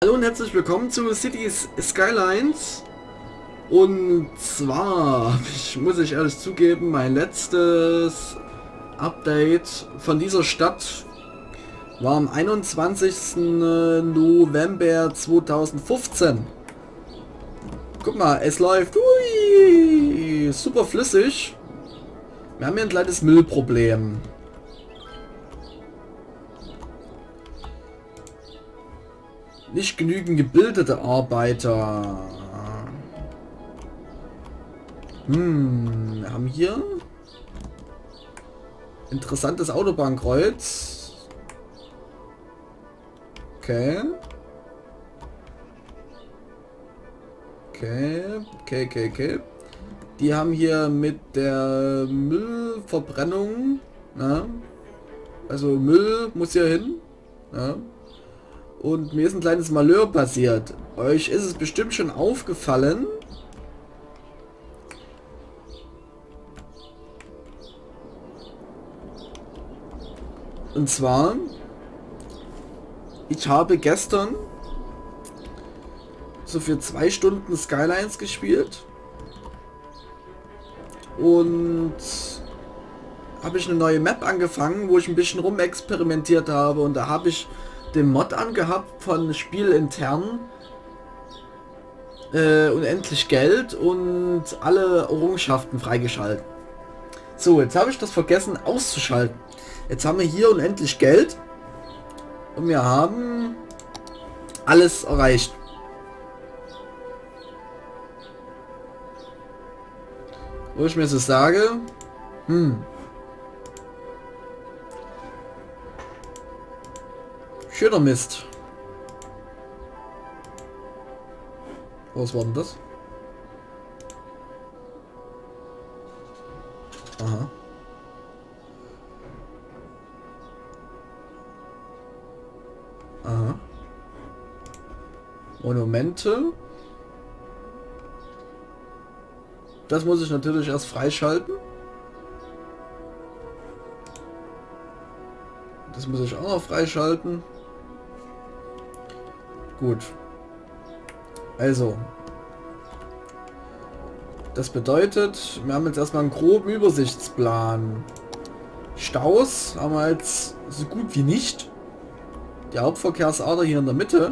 Hallo und herzlich willkommen zu Cities Skylines. Und zwar, muss ich ehrlich zugeben, mein letztes Update von dieser Stadt war am 21. November 2015. Guck mal, es läuft super flüssig. Wir haben hier ein kleines Müllproblem. Nicht genügend gebildete Arbeiter. Wir haben hier interessantes Autobahnkreuz. Okay. Okay. Die haben hier mit der Müllverbrennung, na, also Müll muss hier hin. Ja. Und mir ist ein kleines Malheur passiert. Euch ist es bestimmt schon aufgefallen. Und zwar, ich habe gestern so für 2 Stunden Skylines gespielt. Und habe ich eine neue Map angefangen, wo ich ein bisschen rumexperimentiert habe. Und da habe ich den Mod angehabt von Spiel intern, unendlich Geld und alle Errungenschaften freigeschalten. So, jetzt habe ich das vergessen auszuschalten. Jetzt haben wir hier unendlich Geld und wir haben alles erreicht. Wo ich mir so sage, schöner Mist. Was war denn das? Aha. Aha. Monumente. Das muss ich natürlich erst freischalten. Das muss ich auch noch freischalten. Gut. Also. Das bedeutet, wir haben jetzt erstmal einen groben Übersichtsplan. Staus haben wir jetzt so gut wie nicht. Die Hauptverkehrsader hier in der Mitte.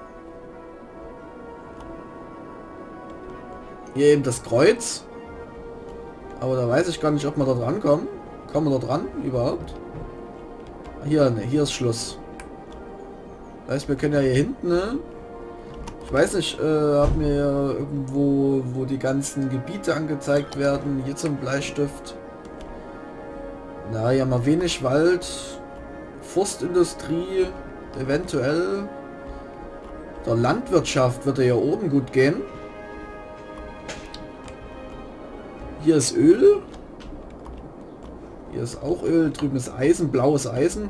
Hier eben das Kreuz. Aber da weiß ich gar nicht, ob wir da dran kommen. Kommen wir da dran überhaupt? Hier, ne, hier ist Schluss. Das heißt, wir können ja hier hinten, ne? Ich weiß nicht, haben wir ja irgendwo, wo die ganzen Gebiete angezeigt werden. Hier zum Bleistift. Na, ja, mal wenig Wald. Forstindustrie. Eventuell. Der Landwirtschaft würde ja oben gut gehen. Hier ist Öl. Hier ist auch Öl. Drüben ist Eisen. Blaues Eisen.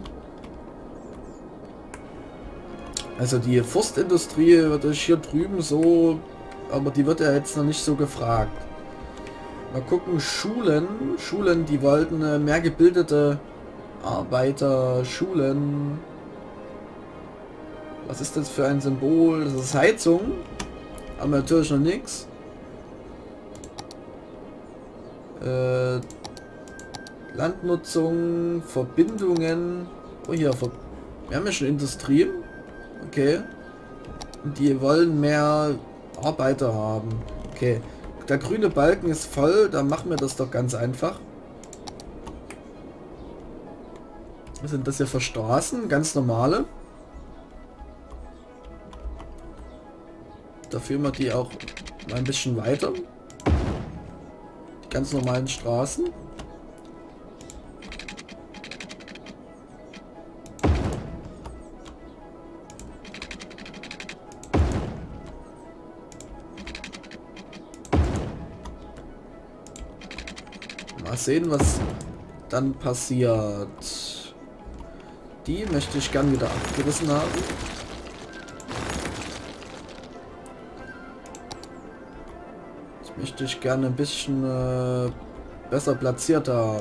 Also die Forstindustrie wird hier drüben so... Aber die wird ja jetzt noch nicht so gefragt. Mal gucken. Schulen. Schulen, die wollten mehr gebildete Arbeiter. Schulen. Was ist das für ein Symbol? Das ist Heizung. Aber natürlich noch nichts. Landnutzung, Verbindungen. Oh hier, wir haben ja schon Industrie. Okay. Und die wollen mehr Arbeiter haben. Okay. Der grüne Balken ist voll, dann machen wir das doch ganz einfach. Was sind das hier für Straßen? Ganz normale. Da führen wir die auch mal ein bisschen weiter. Die ganz normalen Straßen. Mal sehen, was dann passiert. Die möchte ich gern wieder abgerissen haben. Das möchte ich gerne ein bisschen besser platziert haben.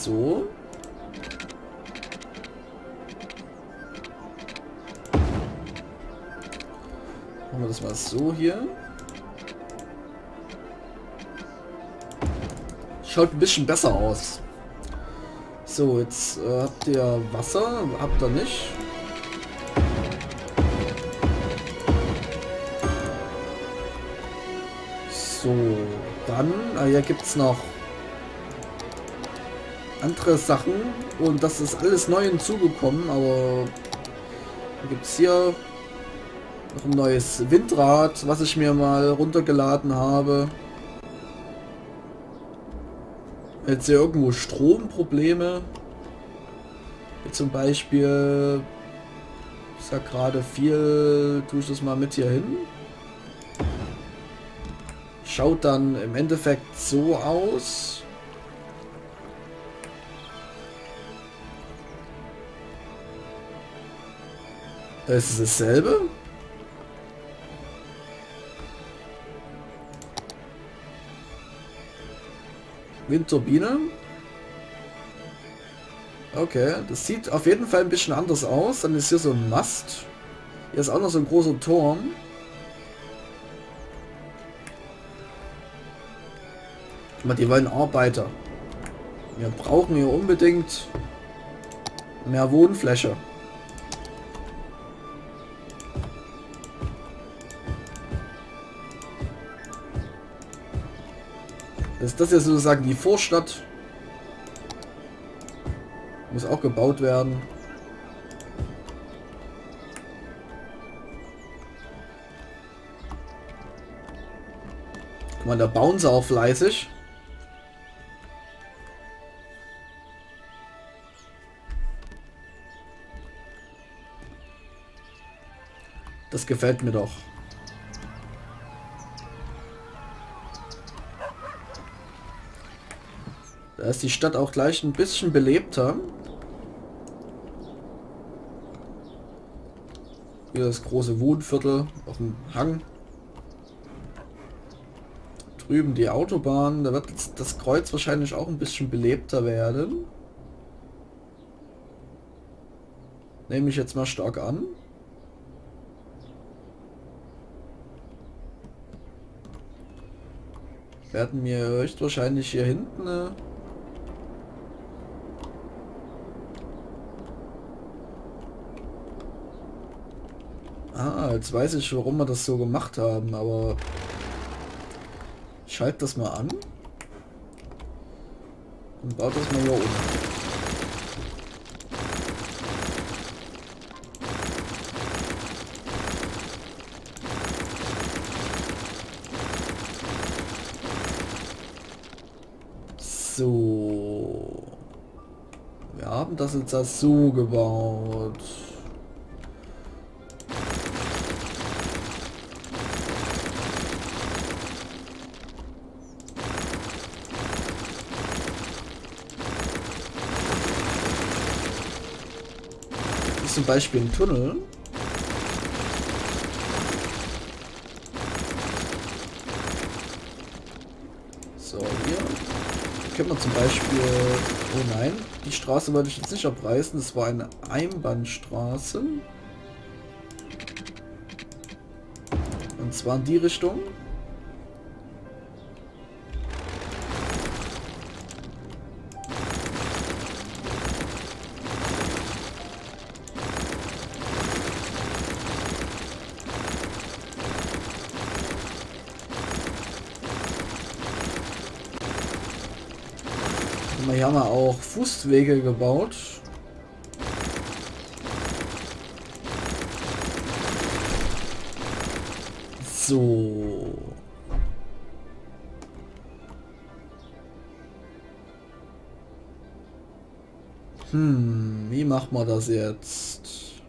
so. Machen wir das mal so hier. Schaut ein bisschen besser aus. So, jetzt habt ihr Wasser, habt ihr nicht. So, dann, hier gibt es noch andere Sachen und das ist alles neu hinzugekommen, aber da gibt es hier noch ein neues Windrad, was ich mir mal runtergeladen habe. Jetzt hier irgendwo Stromprobleme. Hier zum Beispiel, ich sag gerade viel, tue ich das mal mit hier hin. Schaut dann im Endeffekt so aus. Es ist dasselbe. Windturbine. Okay, das sieht auf jeden Fall ein bisschen anders aus. Dann ist hier so ein Mast. Hier ist auch noch so ein großer Turm. Die wollen Arbeiter. Wir brauchen hier unbedingt mehr Wohnfläche. Ist das jetzt sozusagen die Vorstadt? Muss auch gebaut werden. Guck mal, da bauen sie auch fleißig. Das gefällt mir doch. Da ist die Stadt auch gleich ein bisschen belebter. Hier das große Wohnviertel auf dem Hang. Drüben die Autobahn. Da wird jetzt das Kreuz wahrscheinlich auch ein bisschen belebter werden. Nehme ich jetzt mal stark an. Werden mir höchstwahrscheinlich hier hinten jetzt weiß ich, warum wir das so gemacht haben, aber ich schalte das mal an und baue das mal hier um. So. Wir haben das jetzt so gebaut. Das ist zum Beispiel ein Tunnel. So, hier können wir zum Beispiel... Oh nein, die Straße wollte ich jetzt nicht abreißen. Das war eine Einbahnstraße. Und zwar in die Richtung. Hier haben wir auch Fußwege gebaut. So. Wie macht man das jetzt?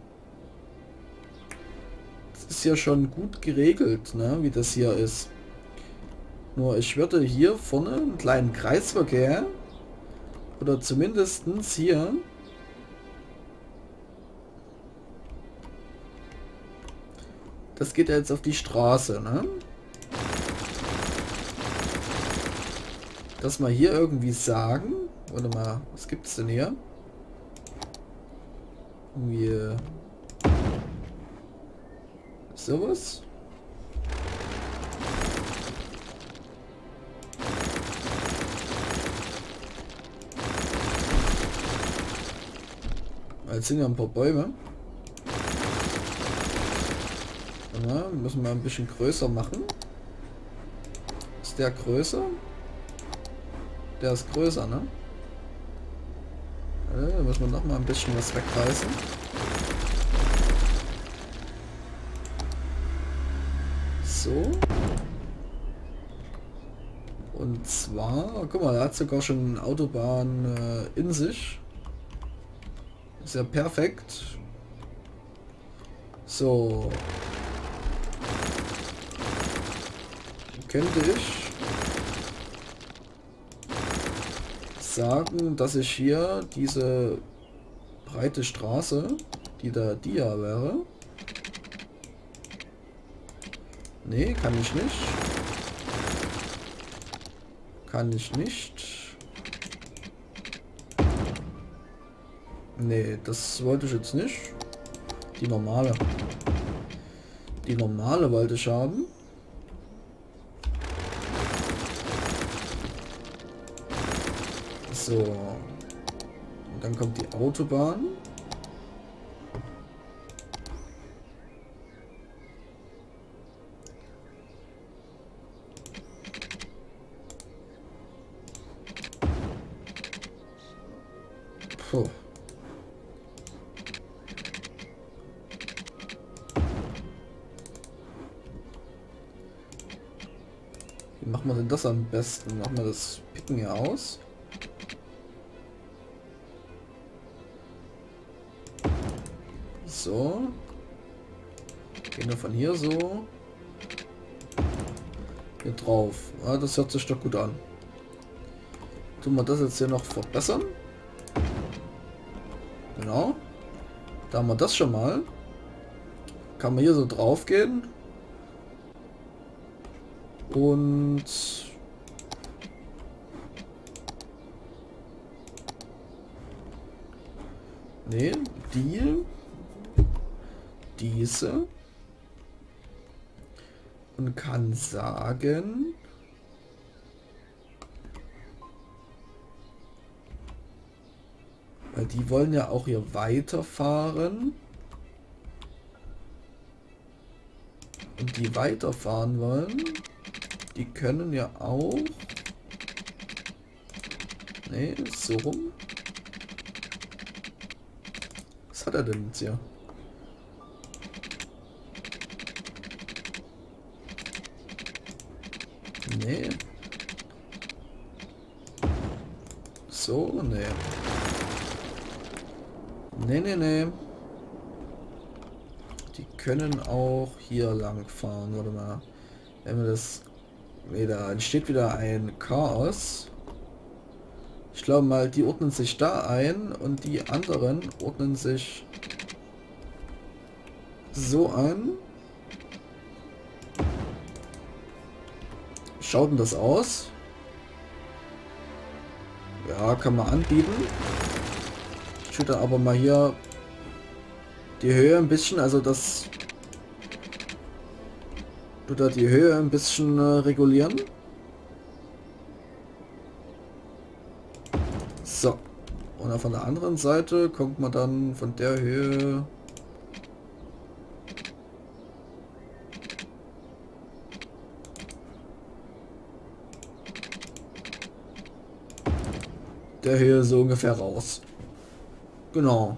Das ist ja schon gut geregelt, ne, wie das hier ist. Nur ich würde hier vorne einen kleinen Kreisverkehr oder zumindestens hier das geht ja jetzt auf die Straße, ne? Dass wir hier irgendwie sagen, Warte mal, was gibt's denn hier? Irgendwie sowas? Jetzt sind ja ein paar Bäume. Ja, müssen wir ein bisschen größer machen. Ist der größer? Der ist größer, ne? Da müssen wir noch mal ein bisschen was wegreißen. So. Und zwar, guck mal, er hat sogar schon Autobahn in sich. Ist ja perfekt. So. Könnte ich sagen, dass ich hier diese breite Straße, die da Dia wäre. Nee, kann ich nicht. Kann ich nicht. Nee, das wollte ich jetzt nicht. Die normale. Die normale wollte ich haben. So. Und dann kommt die Autobahn. Puh. Wie machen wir denn das am besten? Machen wir das Picken hier aus? So. Gehen wir von hier so. Hier drauf. Ah, das hört sich doch gut an. Tun wir das jetzt hier noch verbessern. Genau. Da haben wir das schon mal. Kann man hier so drauf gehen. Und nee, diese und kann sagen, weil die wollen ja auch hier weiterfahren und die weiterfahren wollen, die können ja auch, nee, so rum. Was hat er denn jetzt hier? Nee. So, nee. Nee. Die können auch hier lang fahren. Warte mal. Wenn wir das... Nee, da entsteht wieder ein Chaos. Ich glaube mal, die ordnen sich da ein und die anderen ordnen sich so ein. Schaut denn das aus? Ja, kann man anbieten. Ich würde aber mal hier die Höhe ein bisschen, also das tut da die Höhe ein bisschen regulieren. So. Und von der anderen Seite kommt man dann von der Höhe so ungefähr raus. Genau.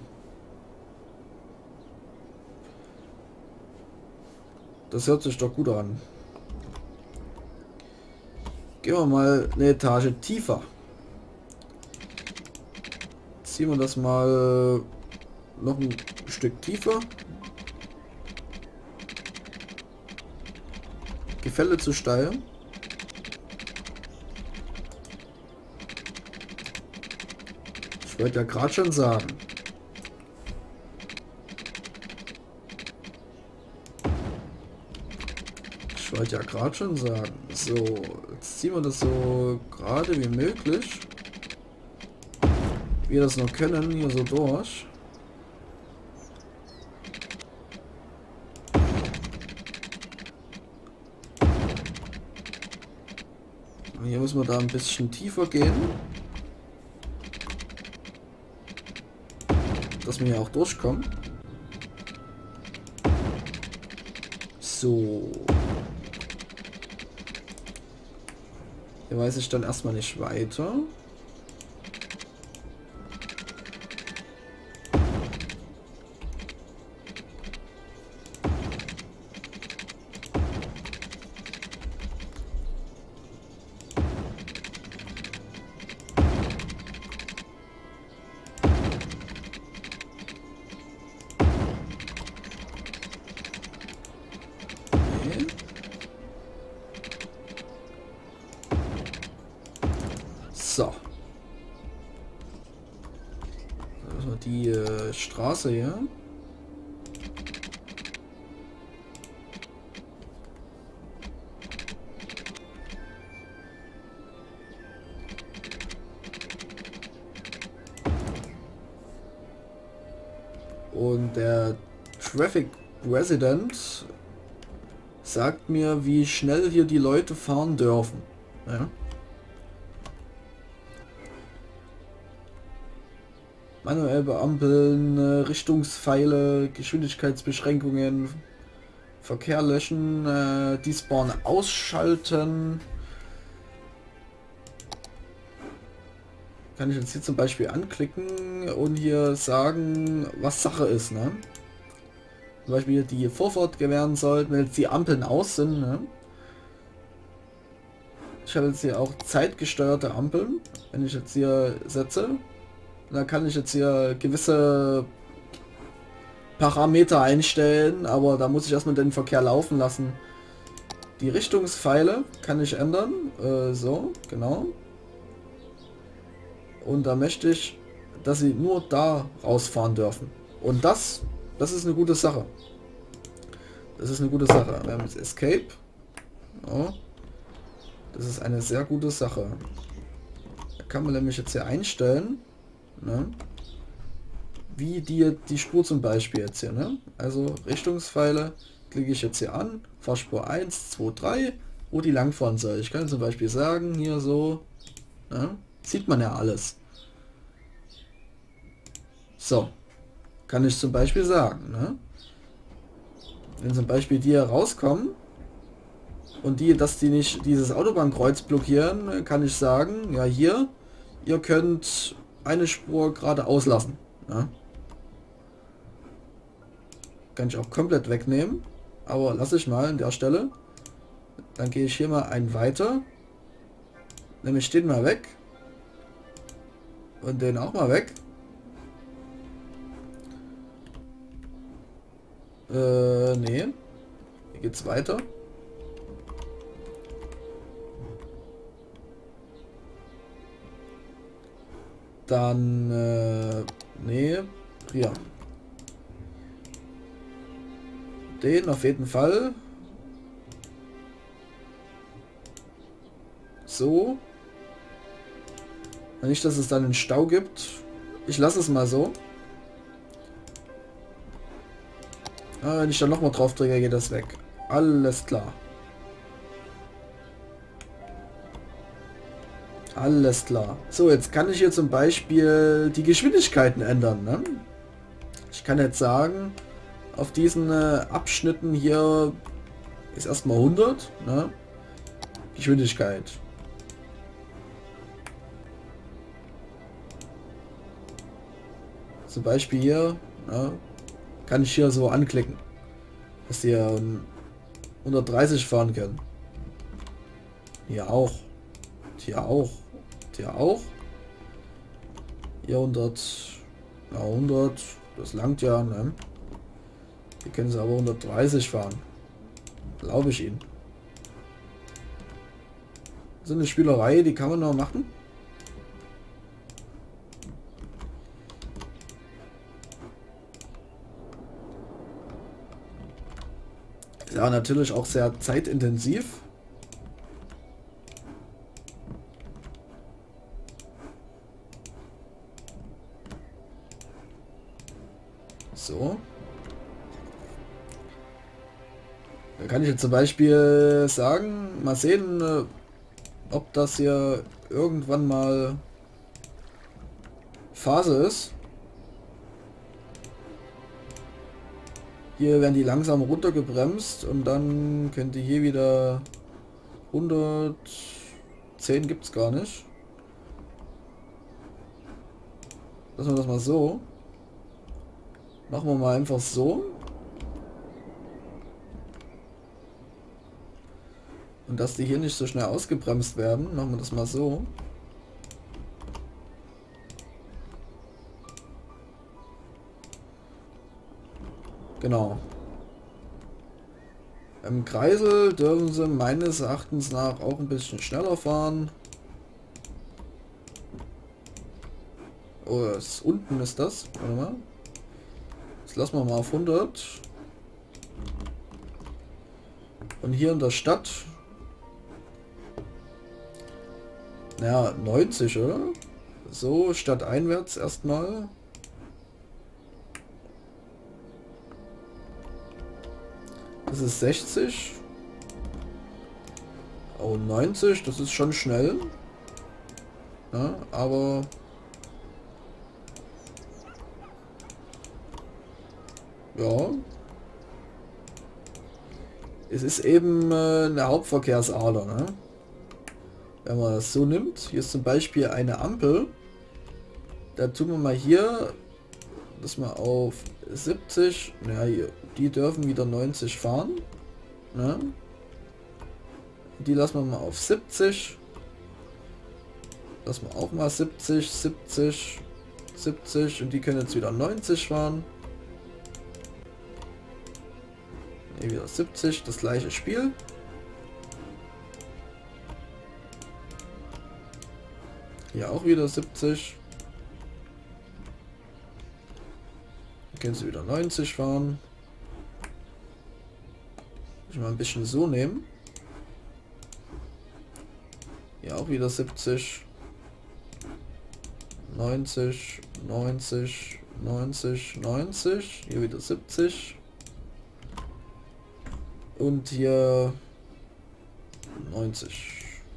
Das hört sich doch gut an. Gehen wir mal eine Etage tiefer. Ziehen wir das mal noch ein Stück tiefer. Gefälle zu steil. Ich wollte ja gerade schon sagen. Ich wollte ja gerade schon sagen. So, jetzt ziehen wir das so gerade wie möglich. wir das noch können, hier so durch. Hier müssen wir da ein bisschen tiefer gehen. Dass wir hier auch durchkommen. So. Hier weiß ich dann erstmal nicht weiter. So. Also die Straße hier. Und der Traffic President sagt mir, wie schnell hier die Leute fahren dürfen. Ja. Manuell beampeln, Richtungspfeile, Geschwindigkeitsbeschränkungen, Verkehr löschen, die Spawn ausschalten. Kann ich jetzt hier zum Beispiel anklicken und hier sagen, was Sache ist, ne? Zum Beispiel die Vorfahrt gewähren sollten, wenn jetzt die Ampeln aus sind, ne? Ich habe jetzt hier auch zeitgesteuerte Ampeln, wenn ich jetzt hier setze. Da kann ich jetzt hier gewisse Parameter einstellen, aber da muss ich erstmal den Verkehr laufen lassen. Die Richtungspfeile kann ich ändern. So, genau. Und da möchte ich, dass sie nur da rausfahren dürfen. Und das ist eine gute Sache. Das ist eine gute Sache. Wir haben jetzt Escape. Oh. Das ist eine sehr gute Sache. Da kann man nämlich jetzt hier einstellen. Ne? Wie die Spur zum Beispiel jetzt hier, ne? Also Richtungspfeile klicke ich jetzt hier an, Fahrspur 1, 2, 3, wo die langfahren soll. Ich kann zum Beispiel sagen, hier so, ne? Sieht man ja alles. So, kann ich zum Beispiel sagen, ne? Wenn zum Beispiel die hier rauskommen und dass die nicht dieses Autobahnkreuz blockieren, kann ich sagen, ja hier, ihr könnt eine Spur gerade auslassen. Ja. Kann ich auch komplett wegnehmen, aber lasse ich mal an der Stelle. Dann gehe ich hier mal einen weiter, nämlich den mal weg und den auch mal weg. Nee, hier geht's weiter. Dann, nee, hier. Den auf jeden Fall. So. Nicht, dass es dann einen Stau gibt. Ich lasse es mal so. Wenn ich dann nochmal drauf drücke, geht das weg. Alles klar. Alles klar. So, jetzt kann ich hier zum Beispiel die Geschwindigkeiten ändern. Ne? Ich kann jetzt sagen, auf diesen Abschnitten hier ist erstmal 100. Ne? Geschwindigkeit. Zum Beispiel hier, ne? Kann ich hier so anklicken, dass die 130 fahren können. Hier auch. Hier auch. Hier auch. Hier 100. Ja, 100. Das langt ja. Ne? Hier können sie aber 130 fahren. Glaube ich ihnen. Das ist eine Spielerei, die kann man noch machen. Ja, natürlich auch sehr zeitintensiv. So. Da kann ich jetzt zum Beispiel sagen, mal sehen, ob das hier irgendwann mal Phase ist. Hier werden die langsam runtergebremst und dann könnte hier wieder 110 gibt es gar nicht. Lassen wir das mal so. Machen wir mal einfach so. Und dass die hier nicht so schnell ausgebremst werden, machen wir das mal so. Genau. Im Kreisel dürfen sie meines Erachtens nach auch ein bisschen schneller fahren. Oh, unten ist das. Warte mal. Das lassen wir mal auf 100. Und hier in der Stadt. Naja, 90, oder? So, stadteinwärts erstmal. Das ist 60. Oh, 90, das ist schon schnell. Ja, aber... Ja. Es ist eben eine Hauptverkehrsader, ne? Wenn man das so nimmt. Hier ist zum Beispiel eine Ampel. Da tun wir mal hier das mal auf 70. Ja, die dürfen wieder 90 fahren. Ne? Die lassen wir mal auf 70. Lassen wir auch mal 70, 70, 70 und die können jetzt wieder 90 fahren. Hier wieder 70, das gleiche Spiel. Hier auch wieder 70. Können sie wieder 90 fahren. Ich mal ein bisschen so nehmen. Hier auch wieder 70. 90, 90, 90, 90. Hier wieder 70. Und hier 90.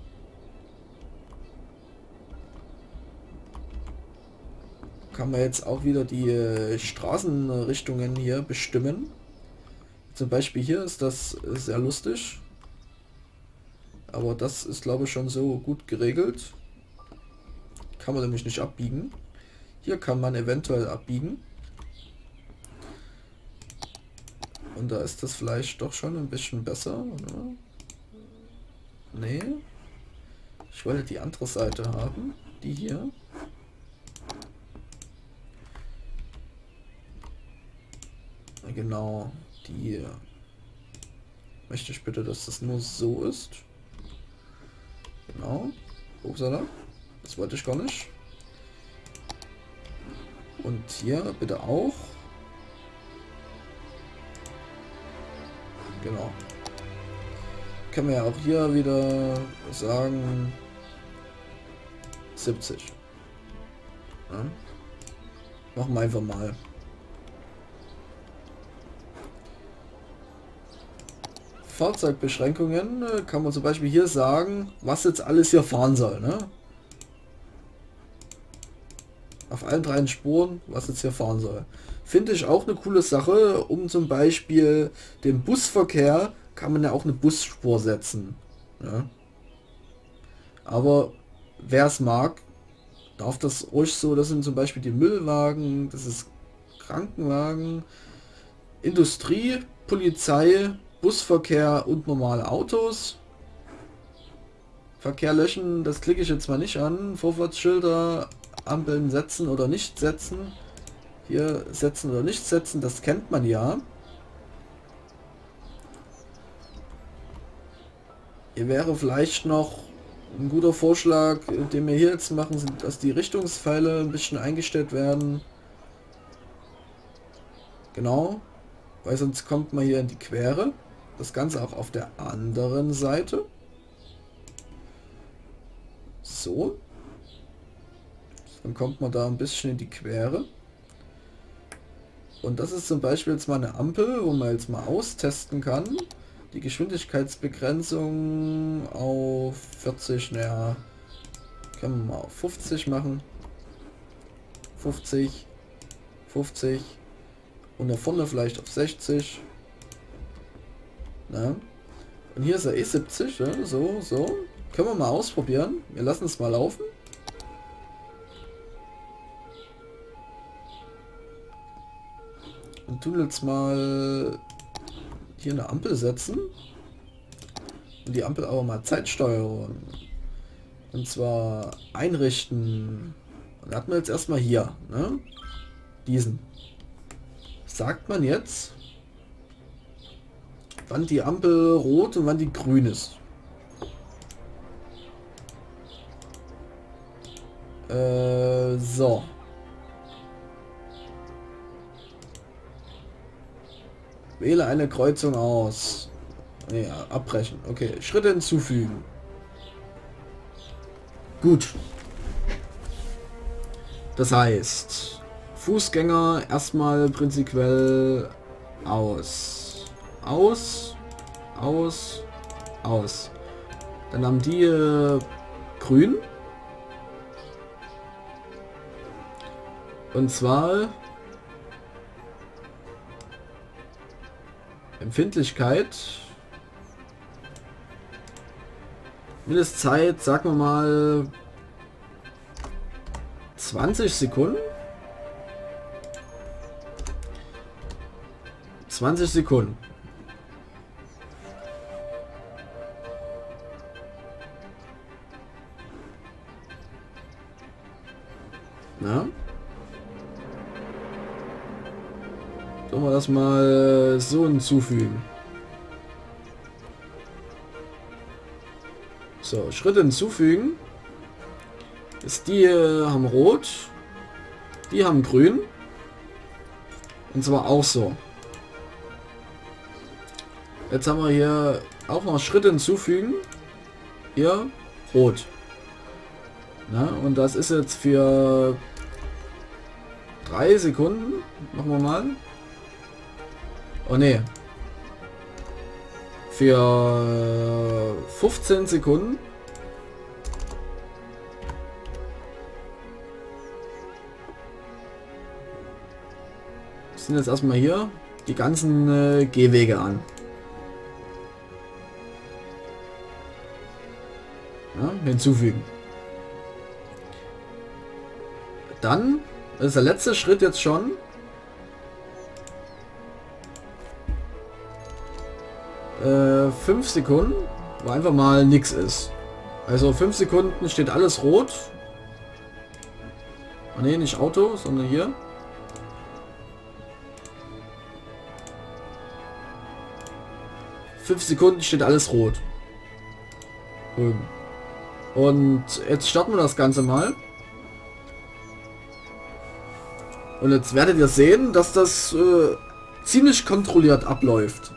Kann man jetzt auch wieder die Straßenrichtungen hier bestimmen. Zum Beispiel hier ist das sehr lustig. Aber das ist, glaube ich, schon so gut geregelt. Kann man nämlich nicht abbiegen. Hier kann man eventuell abbiegen. Und da ist das vielleicht doch schon ein bisschen besser, oder? Nee. Ich wollte die andere Seite haben. Die hier. Genau, die möchte ich bitte, dass das nur so ist. Genau. Upsala. Das wollte ich gar nicht. Und hier bitte auch. Genau. Können wir ja auch hier wieder sagen 70. Ja. Machen wir einfach mal. Fahrzeugbeschränkungen kann man zum Beispiel hier sagen, was jetzt alles hier fahren soll. Ne? Auf allen 3 Spuren, was jetzt hier fahren soll. Finde ich auch eine coole Sache, um zum Beispiel den Busverkehr kann man ja auch eine Busspur setzen. Ja? Aber wer es mag, darf das ruhig so, das sind zum Beispiel die Müllwagen, das ist Krankenwagen, Industrie, Polizei, Busverkehr und normale Autos. Verkehr löschen, das klicke ich jetzt mal nicht an. Vorfahrtsschilder, Ampeln setzen oder nicht setzen. Hier setzen oder nicht setzen, das kennt man ja. Hier wäre vielleicht noch ein guter Vorschlag, den wir hier jetzt machen, sind, dass die Richtungspfeile ein bisschen eingestellt werden. Genau, weil sonst kommt man hier in die Quere. Das Ganze auch auf der anderen Seite. So. Dann kommt man da ein bisschen in die Quere. Und das ist zum Beispiel jetzt mal eine Ampel, wo man jetzt mal austesten kann. Die Geschwindigkeitsbegrenzung auf 40, naja, können wir mal auf 50 machen. 50, 50 und da vorne vielleicht auf 60. Na? Und hier ist er eh 70, ja? So. Können wir mal ausprobieren. Wir lassen es mal laufen. Und tun jetzt mal hier eine Ampel setzen. Und die Ampel aber mal Zeitsteuerung. Und zwar einrichten. Und da hat man jetzt erstmal hier, ne? Diesen. Sagt man jetzt, wann die Ampel rot und wann die grün ist. So. Wähle eine Kreuzung aus. Ja, abbrechen. Okay, Schritte hinzufügen. Gut. Das heißt, Fußgänger erstmal prinzipiell aus. Aus. Aus. Aus. Dann haben die grün. Und zwar Empfindlichkeit. Mindestzeit, sagen wir mal 20 Sekunden. 20 Sekunden. Na? Sollen wir das mal so hinzufügen? So, Schritte hinzufügen. Ist die haben rot. Die haben grün. Und zwar auch so. Jetzt haben wir hier auch noch Schritte hinzufügen. Hier rot. Na, und das ist jetzt für 3 Sekunden. Machen wir mal. Oh ne. Für 15 Sekunden. Sind jetzt erstmal hier die ganzen Gehwege an. Ja, hinzufügen. Dann ist der letzte Schritt jetzt schon. 5 Sekunden, wo einfach mal nichts ist. Also 5 Sekunden steht alles rot. Oh ne, nicht Auto, sondern hier. Fünf Sekunden steht alles rot. Und jetzt starten wir das Ganze mal. Und jetzt werdet ihr sehen, dass das ziemlich kontrolliert abläuft.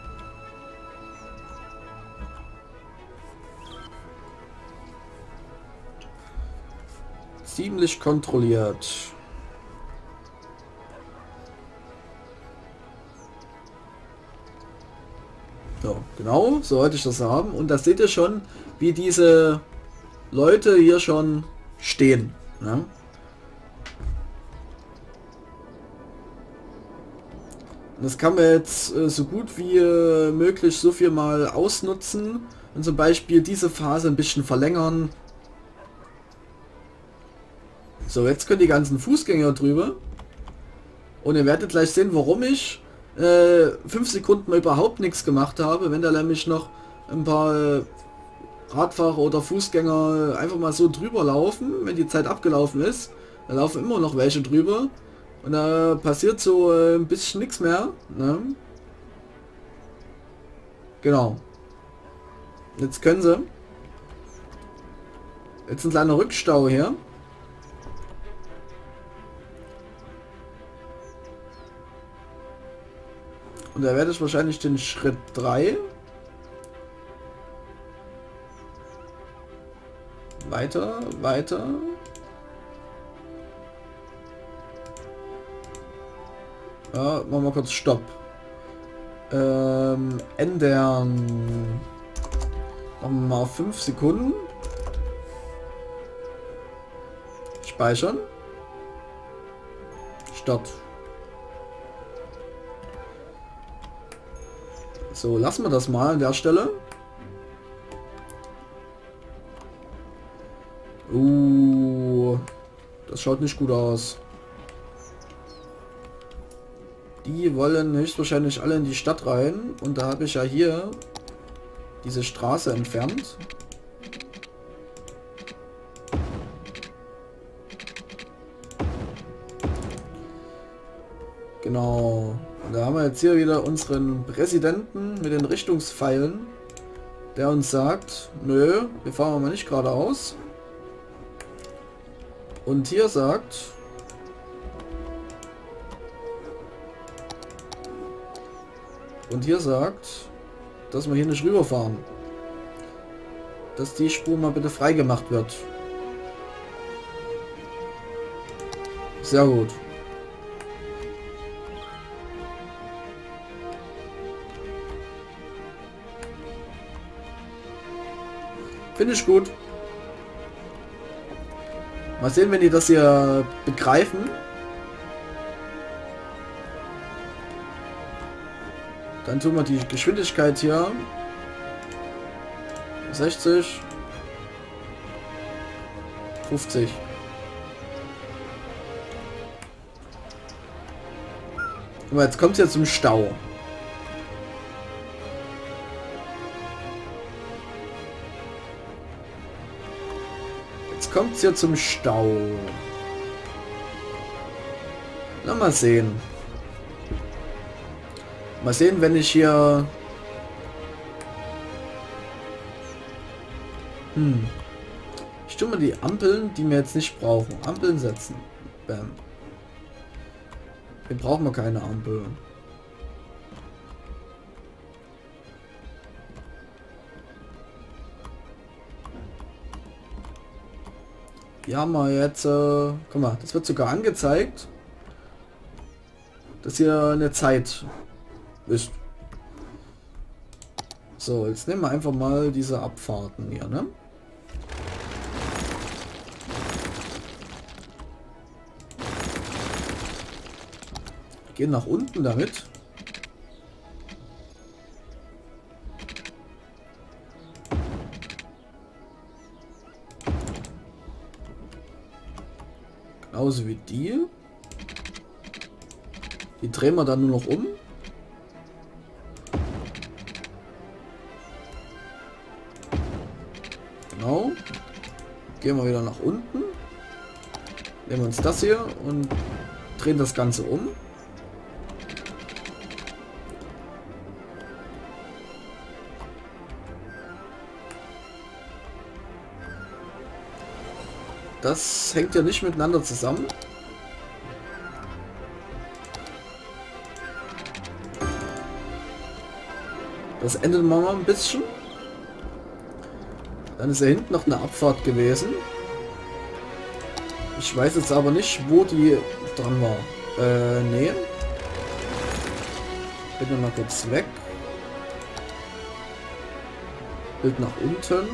Ziemlich kontrolliert. So, genau, so wollte ich das haben. Und da seht ihr schon, wie diese Leute hier schon stehen. Ja? Das kann man jetzt so gut wie möglich so viel mal ausnutzen und zum Beispiel diese Phase ein bisschen verlängern. So, jetzt können die ganzen Fußgänger drüber und ihr werdet gleich sehen, warum ich 5 Sekunden mal überhaupt nichts gemacht habe, wenn da nämlich noch ein paar Radfahrer oder Fußgänger einfach mal so drüber laufen, wenn die Zeit abgelaufen ist, da laufen immer noch welche drüber und da passiert so ein bisschen nichts mehr. Ne? Genau. Jetzt können sie. Jetzt ein kleiner Rückstau hier. Und da werde ich wahrscheinlich den Schritt 3 weiter. Ja, machen wir kurz Stopp. Ändern. Machen wir mal auf 5 Sekunden. Speichern. Start. So, lassen wir das mal an der Stelle. Das schaut nicht gut aus. Die wollen höchstwahrscheinlich alle in die Stadt rein. Und da habe ich ja hier diese Straße entfernt. Genau. Und da haben wir jetzt hier wieder unseren Präsidenten mit den Richtungspfeilen, der uns sagt, nö, wir fahren mal nicht geradeaus. Und hier sagt, dass wir hier nicht rüberfahren. Dass die Spur mal bitte frei gemacht wird. Sehr gut. Finde ich gut. Mal sehen, wenn die das hier begreifen. Dann tun wir die Geschwindigkeit hier 60, 50. Aber jetzt kommt es ja zum Stau. Kommt es hier zum Stau. Na, mal sehen. Mal sehen, wenn ich hier... Ich tue mal die Ampeln, die wir jetzt nicht brauchen. Ampeln setzen. Bam. Hier brauchen wir keine Ampel. Hier haben wir jetzt, guck mal, das wird sogar angezeigt, dass hier eine Zeit ist. So, jetzt nehmen wir einfach mal diese Abfahrten hier, ne? Gehen nach unten damit. Genauso wie die. Die drehen wir dann nur noch um. Genau. Gehen wir wieder nach unten. Nehmen wir uns das hier und drehen das Ganze um. Das hängt ja nicht miteinander zusammen. Das ändern wir mal ein bisschen. Dann ist ja hinten noch eine Abfahrt gewesen. Ich weiß jetzt aber nicht, wo die dran war. Nee. Bitte mal kurz weg. Bild nach unten.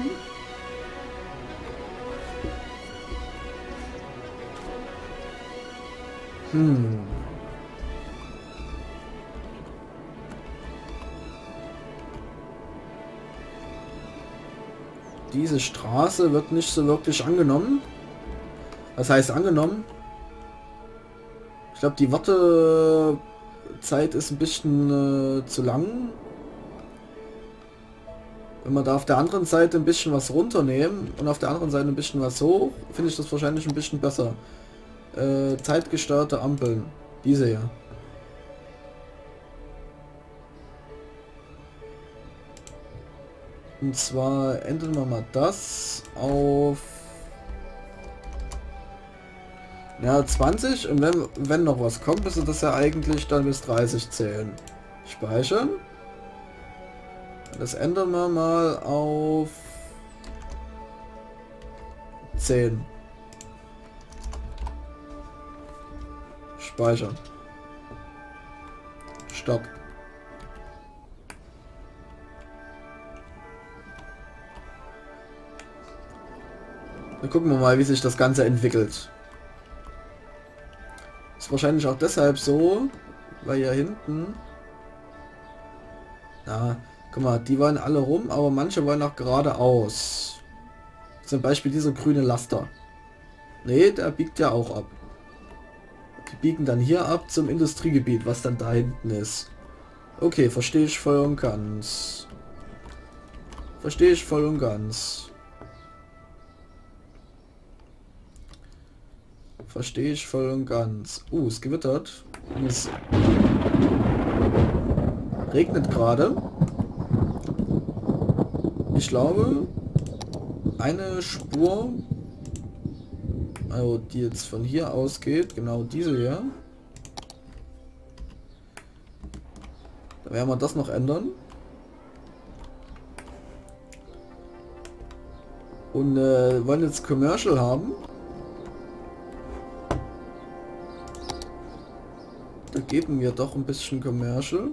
Diese Straße wird nicht so wirklich angenommen. Was heißt angenommen? Ich glaube, die Wartezeit ist ein bisschen zu lang. Wenn wir da auf der anderen Seite ein bisschen was runternehmen und auf der anderen Seite ein bisschen was hoch, finde ich das wahrscheinlich ein bisschen besser. Zeitgesteuerte Ampeln. Diese hier. Und zwar ändern wir mal das auf... Ja, 20. Und wenn noch was kommt, müsste das ja eigentlich dann bis 30 zählen. Speichern. Das ändern wir mal auf 10. Speichern. Stock. Dann gucken wir mal, wie sich das Ganze entwickelt. Ist wahrscheinlich auch deshalb so, weil hier hinten... Ja, guck mal, die wollen alle rum, aber manche wollen auch geradeaus. Zum Beispiel dieser grüne Laster. Nee, der biegt ja auch ab. Die biegen dann hier ab zum Industriegebiet, was dann da hinten ist. Okay, verstehe ich voll und ganz. Verstehe ich voll und ganz. Verstehe ich voll und ganz. Es gewittert. Und es regnet gerade. Ich glaube, eine Spur, also die jetzt von hier ausgeht, genau diese hier. Da werden wir das noch ändern. Und wollen jetzt Commercial haben. Da geben wir doch ein bisschen Commercial.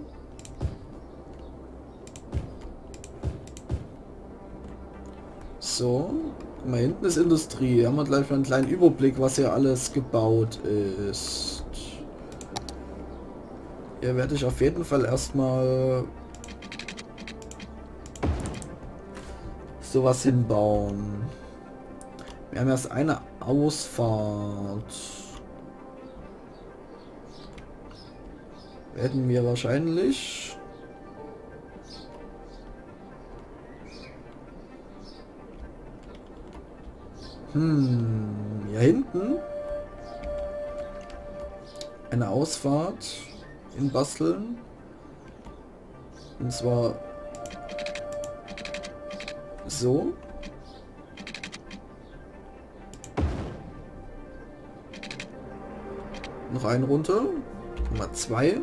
So, guck mal, hinten ist Industrie. Hier haben wir gleich mal einen kleinen Überblick, was hier alles gebaut ist. Hier werde ich auf jeden Fall erstmal sowas hinbauen. Wir haben erst eine Ausfahrt. Werden wir wahrscheinlich... Hier hinten eine Ausfahrt in basteln. Und zwar so. Noch einen runter. Nummer 2.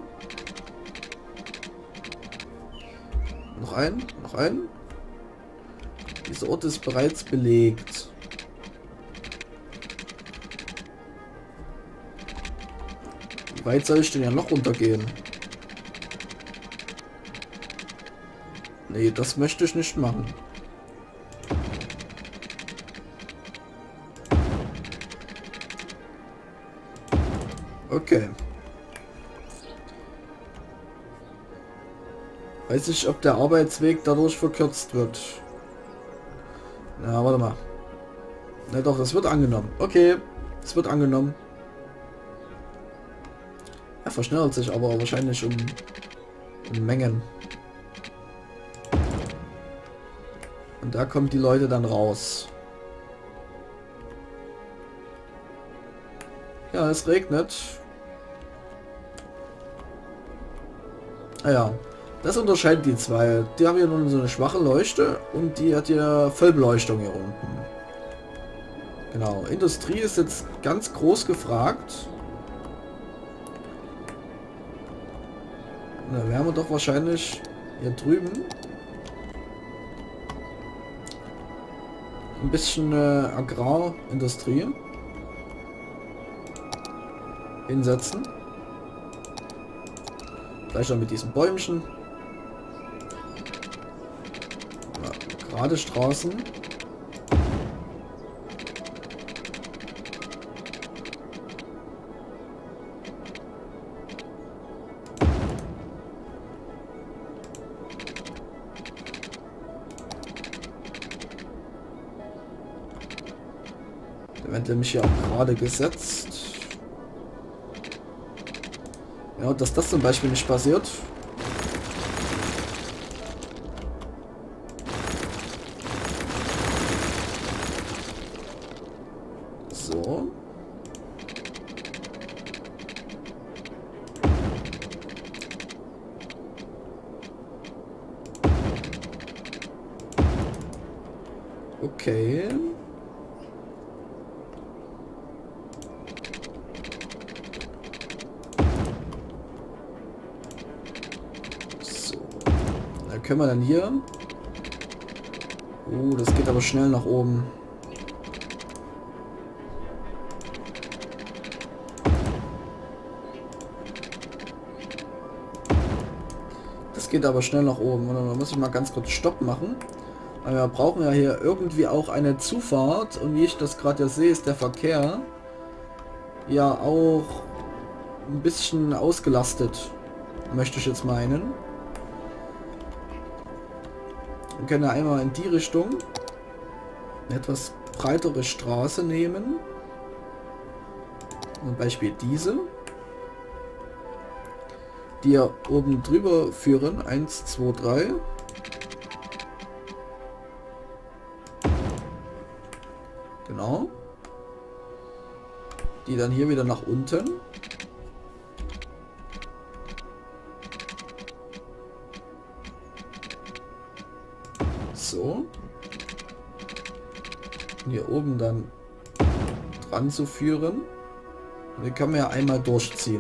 Noch einen. Noch einen. Dieser Ort ist bereits belegt. Wie weit soll ich denn ja noch runtergehen? Nee, das möchte ich nicht machen. Okay. Weiß nicht, ob der Arbeitsweg dadurch verkürzt wird. Na, warte mal. Na doch, das wird angenommen. Okay, es wird angenommen. Er verschnellt sich aber wahrscheinlich um Mengen. Und da kommen die Leute dann raus. Ja, es regnet. Ah ja, das unterscheidet die zwei. Die haben hier nun so eine schwache Leuchte und die hat hier Vollbeleuchtung hier unten. Genau, Industrie ist jetzt ganz groß gefragt. Da werden wir doch wahrscheinlich hier drüben ein bisschen Agrarindustrie hinsetzen. Vielleicht auch mit diesen Bäumchen. Ja, gerade Straßen. Der wird nämlich hier auch gerade gesetzt. Ja, dass das zum Beispiel nicht passiert. So. Okay. Können wir dann hier? Das geht aber schnell nach oben. geht aber schnell nach oben. Und dann muss ich mal ganz kurz Stopp machen. Weil wir brauchen ja hier irgendwie auch eine Zufahrt. Und wie ich das gerade ja sehe, ist der Verkehr ja auch ein bisschen ausgelastet. Möchte ich jetzt meinen. Wir können ja einmal in die Richtung eine etwas breitere Straße nehmen. Zum Beispiel diese. Die ja oben drüber führen. 1, 2, 3. Genau. Die dann hier wieder nach unten. So. Hier oben dann dran zu führen. Und den kann man ja einmal durchziehen.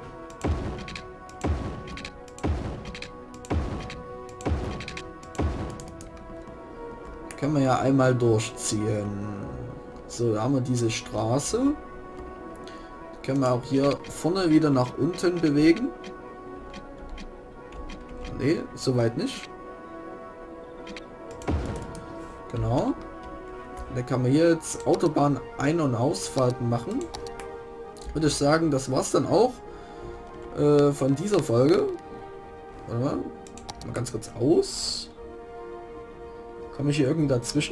Können wir ja einmal durchziehen. So, da haben wir diese Straße. Die können wir auch hier vorne wieder nach unten bewegen. Nee, soweit nicht. Genau. Da kann man hier jetzt Autobahn Ein- und Ausfahrten machen. Würde ich sagen, das war's dann auch von dieser Folge. Warte mal ganz kurz aus. Komme ich hier irgendwie dazwischen?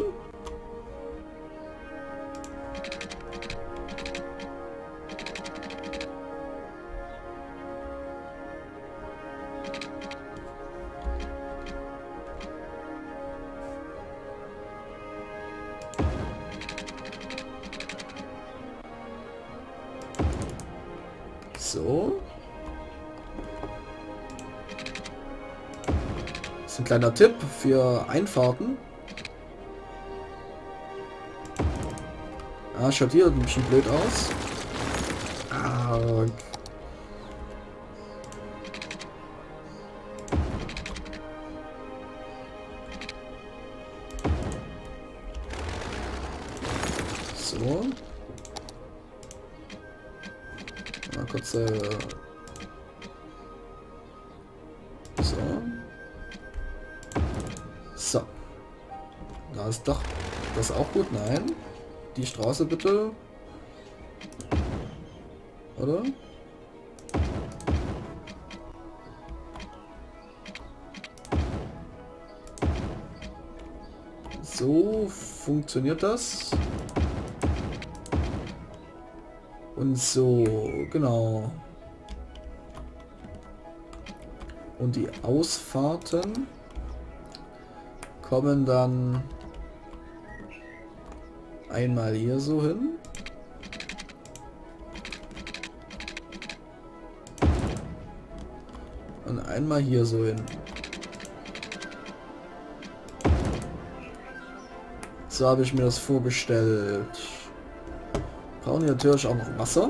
So. Das ist ein kleiner Tipp für Einfahrten. Ah, schaut hier ein bisschen blöd aus. Ah. So. Mal kurz so. So. Da ist doch das auch gut. Nein. Die Straße bitte. Oder? So funktioniert das. Und so, genau. Und die Ausfahrten kommen dann einmal hier so hin. Und einmal hier so hin. So habe ich mir das vorgestellt. Brauchen wir natürlich auch noch Wasser.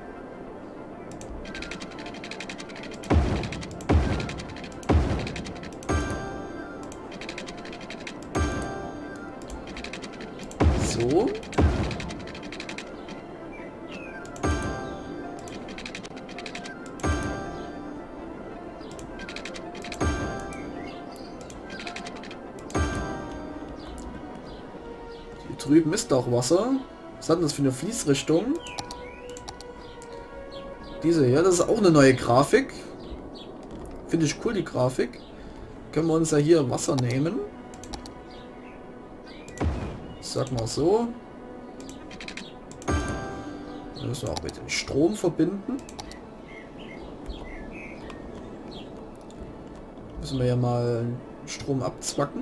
So. Hier drüben ist auch Wasser. Was hat denn das für eine Fließrichtung? Diese hier, das ist auch eine neue Grafik. Finde ich cool, die Grafik. Können wir uns ja hier Wasser nehmen. Sag mal so. Das müssen wir auch mit dem Strom verbinden. Müssen wir ja mal Strom abzwacken.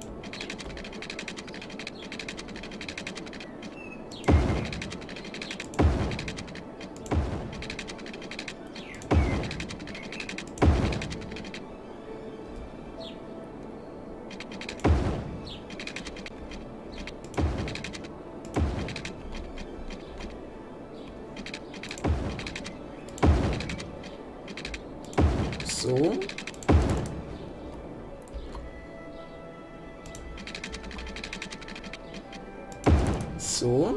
So. So.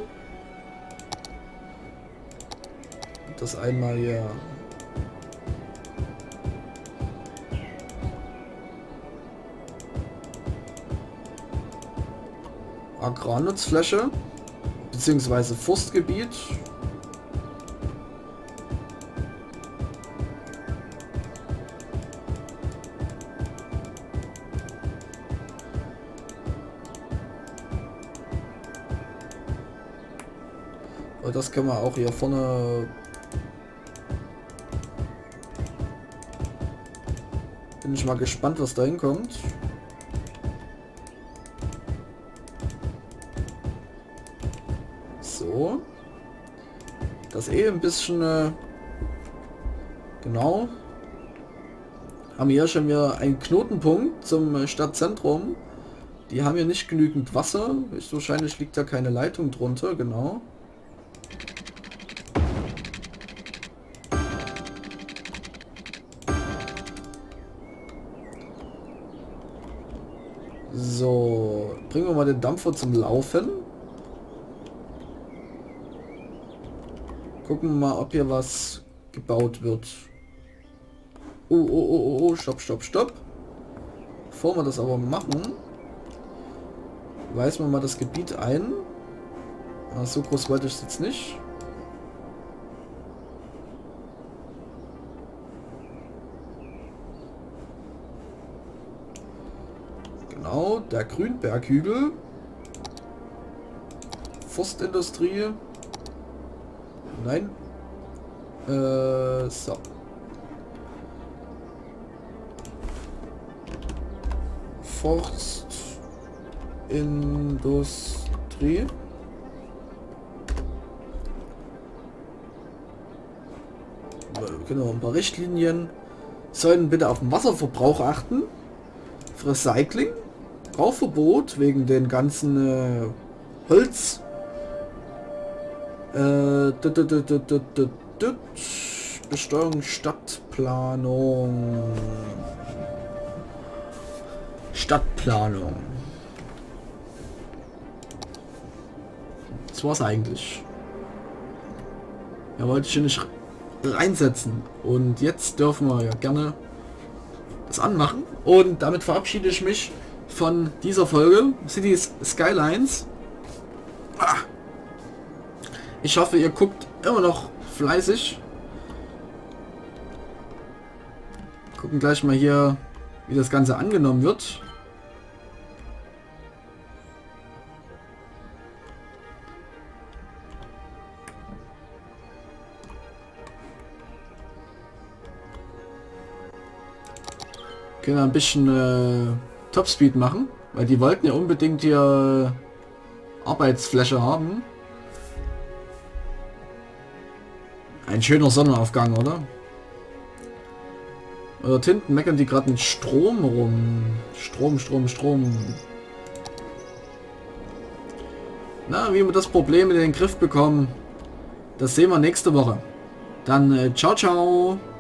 Das einmal hier. Agrarnutzfläche beziehungsweise Forstgebiet. Und das können wir auch hier vorne. Bin ich mal gespannt, was da hinkommt. So. Das ein bisschen... genau. Haben wir hier schon wieder einen Knotenpunkt zum Stadtzentrum. Die haben hier nicht genügend Wasser. Wahrscheinlich liegt da keine Leitung drunter, genau. So, bringen wir mal den Dampfer zum Laufen. Gucken wir mal, ob hier was gebaut wird. Oh, stopp. Bevor wir das aber machen, weisen wir mal das Gebiet ein. So groß wollte ich es jetzt nicht. Genau, der Grünberghügel. Forstindustrie. Nein. So. Forstindustrie. Genau, ein paar Richtlinien. Sollten bitte auf den Wasserverbrauch achten. Recycling. Rauchverbot wegen den ganzen Holz. Besteuerung Stadtplanung. Das war's eigentlich. Ja, wollte ich hier nicht reinsetzen. Und jetzt dürfen wir ja gerne das anmachen. Und damit verabschiede ich mich von dieser Folge Cities Skylines. Ich hoffe, ihr guckt immer noch fleißig. Gucken gleich mal hier, wie das Ganze angenommen wird. Können wir ein bisschen Topspeed machen, weil die wollten ja unbedingt hier Arbeitsfläche haben. Ein schöner Sonnenaufgang, oder? Dort hinten meckern die gerade mit Strom rum. Strom. Na, wie wir das Problem in den Griff bekommen, das sehen wir nächste Woche. Dann ciao.